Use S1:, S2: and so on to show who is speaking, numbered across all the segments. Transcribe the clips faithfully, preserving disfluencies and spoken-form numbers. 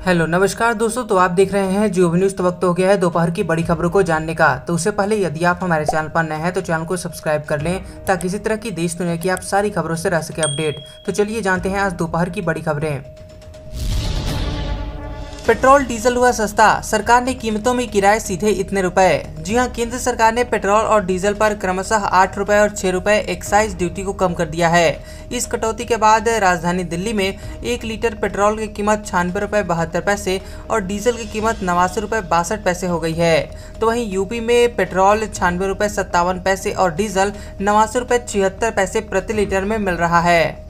S1: Hello नमस्कार दोस्तों, तो आप देख रहे हैं जियो न्यूज़। तो वक्त हो गया है दोपहर की बड़ी खबरों को जानने का। तो उससे पहले यदि आप हमारे चैनल पर नए हैं तो चैनल को सब्सक्राइब कर लें ताकि इसी तरह की देश दुनिया की आप सारी खबरों से रह सके अपडेट। तो चलिए जानते हैं आज दोपहर की बड़ी खबरें। पेट्रोल डीजल हुआ सस्ता, सरकार ने कीमतों में गिराए सीधे इतने रुपए। जी हां, केंद्र सरकार ने पेट्रोल और डीजल पर क्रमशः आठ रुपए और छह रुपए एक्साइज ड्यूटी को कम कर दिया है। इस कटौती के बाद राजधानी दिल्ली में एक लीटर पेट्रोल की कीमत छियानवे रुपए बहत्तर पैसे और डीजल की कीमत नवासी रुपए बासठ पैसे हो गई है। तो वहीं यूपी में पेट्रोल छियानवे रुपए सत्तावन पैसे और डीजल नवासी रुपए छिहत्तर पैसे प्रति लीटर में मिल रहा है।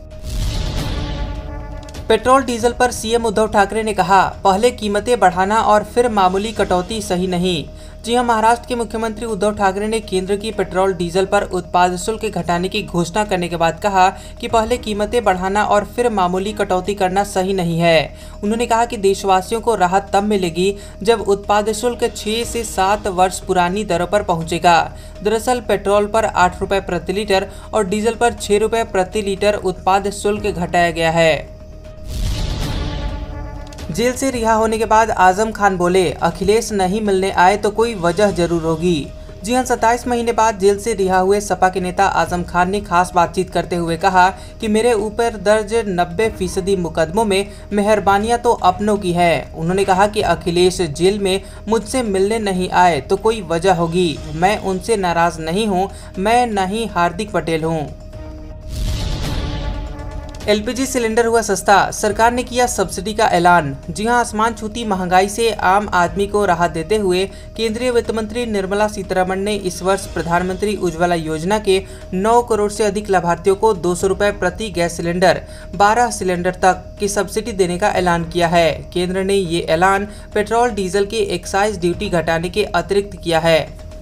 S1: पेट्रोल डीजल पर सीएम उद्धव ठाकरे ने कहा, पहले कीमतें बढ़ाना और फिर मामूली कटौती सही नहीं। जी हां, महाराष्ट्र के मुख्यमंत्री उद्धव ठाकरे ने केंद्र की पेट्रोल डीजल पर उत्पाद शुल्क घटाने की घोषणा करने के बाद कहा कि पहले कीमतें बढ़ाना और फिर मामूली कटौती करना सही नहीं है। उन्होंने कहा कि देशवासियों को राहत तब मिलेगी जब उत्पाद शुल्क छह से सात वर्ष पुरानी दरों पर पहुंचेगा। दरअसल पेट्रोल पर आठ रुपए प्रति लीटर और डीजल पर छह रुपए प्रति लीटर उत्पाद शुल्क घटाया गया है। जेल से रिहा होने के बाद आजम खान बोले, अखिलेश नहीं मिलने आए तो कोई वजह जरूर होगी। जी हां, सत्ताईस महीने बाद जेल से रिहा हुए सपा के नेता आजम खान ने खास बातचीत करते हुए कहा कि मेरे ऊपर दर्ज नब्बे फीसदी मुकदमों में मेहरबानियां तो अपनों की है। उन्होंने कहा कि अखिलेश जेल में मुझसे मिलने नहीं आए तो कोई वजह होगी। मैं उनसे नाराज नहीं हूं, मैं न ही हार्दिक पटेल हूं। एलपीजी सिलेंडर हुआ सस्ता, सरकार ने किया सब्सिडी का ऐलान। जी हां, आसमान छूती महंगाई से आम आदमी को राहत देते हुए केंद्रीय वित्त मंत्री निर्मला सीतारमण ने इस वर्ष प्रधानमंत्री उज्ज्वला योजना के नौ करोड़ से अधिक लाभार्थियों को दो सौ रुपए प्रति गैस सिलेंडर बारह सिलेंडर तक की सब्सिडी देने का ऐलान किया है। केंद्र ने ये ऐलान पेट्रोल डीजल की एक्साइज ड्यूटी घटाने के अतिरिक्त किया है।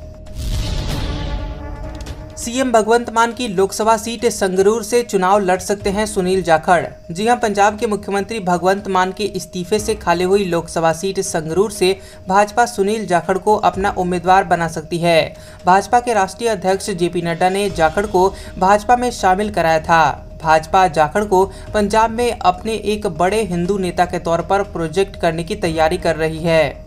S1: सीएम भगवंत मान की लोकसभा सीट संगरूर से चुनाव लड़ सकते हैं सुनील जाखड़। जी हां, पंजाब के मुख्यमंत्री भगवंत मान के इस्तीफे से खाली हुई लोकसभा सीट संगरूर से भाजपा सुनील जाखड़ को अपना उम्मीदवार बना सकती है। भाजपा के राष्ट्रीय अध्यक्ष जेपी नड्डा ने जाखड़ को भाजपा में शामिल कराया था। भाजपा जाखड़ को पंजाब में अपने एक बड़े हिंदू नेता के तौर पर प्रोजेक्ट करने की तैयारी कर रही है।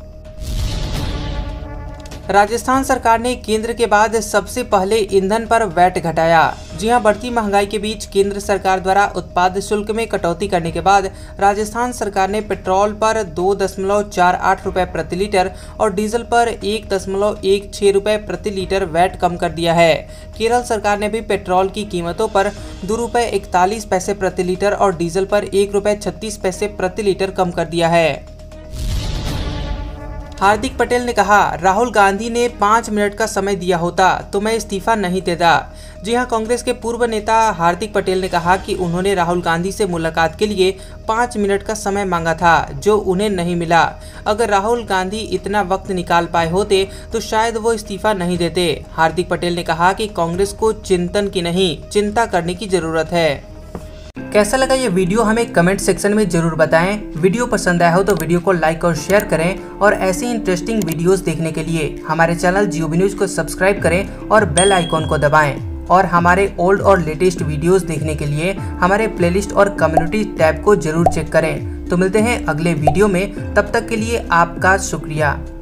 S1: राजस्थान सरकार ने केंद्र के बाद सबसे पहले ईंधन पर वैट घटाया। जी हां, बढ़ती महंगाई के बीच केंद्र सरकार द्वारा उत्पाद शुल्क में कटौती करने के बाद राजस्थान सरकार ने पेट्रोल पर दो दशमलव चार आठ रुपए प्रति लीटर और डीजल पर एक दशमलव एक छह रुपए प्रति लीटर वैट कम कर दिया है। केरल सरकार ने भी पेट्रोल की कीमतों पर दो रुपए इकतालीस पैसे प्रति लीटर और डीजल पर एक रुपए छत्तीस पैसे प्रति लीटर कम कर दिया है। हार्दिक पटेल ने कहा, राहुल गांधी ने पाँच मिनट का समय दिया होता तो मैं इस्तीफा नहीं देता। जी हां, कांग्रेस के पूर्व नेता हार्दिक पटेल ने कहा कि उन्होंने राहुल गांधी से मुलाकात के लिए पाँच मिनट का समय मांगा था जो उन्हें नहीं मिला। अगर राहुल गांधी इतना वक्त निकाल पाए होते तो शायद वो इस्तीफा नहीं देते। हार्दिक पटेल ने कहा कि कांग्रेस को चिंतन की नहीं चिंता करने की जरूरत है। कैसा लगा ये वीडियो हमें कमेंट सेक्शन में जरूर बताएं। वीडियो पसंद आया हो तो वीडियो को लाइक और शेयर करें और ऐसे इंटरेस्टिंग वीडियोस देखने के लिए हमारे चैनल जियो न्यूज़ को सब्सक्राइब करें और बेल आइकॉन को दबाएं। और हमारे ओल्ड और लेटेस्ट वीडियोस देखने के लिए हमारे प्लेलिस्ट और कम्युनिटी टैब को जरूर चेक करें। तो मिलते हैं अगले वीडियो में, तब तक के लिए आपका शुक्रिया।